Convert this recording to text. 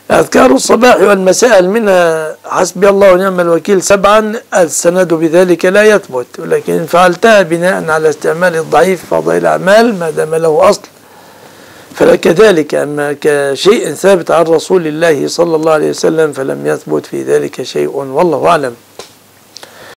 أذكار الصباح والمساء منها حسبي الله ونعم الوكيل 7، السند بذلك لا يثبت، ولكن إن فعلتها بناء على استعمال الضعيف في فضائل الأعمال ما دام له أصل فلك ذلك. أما كشيء ثابت عن رسول الله صلى الله عليه وسلم فلم يثبت في ذلك شيء، والله أعلم.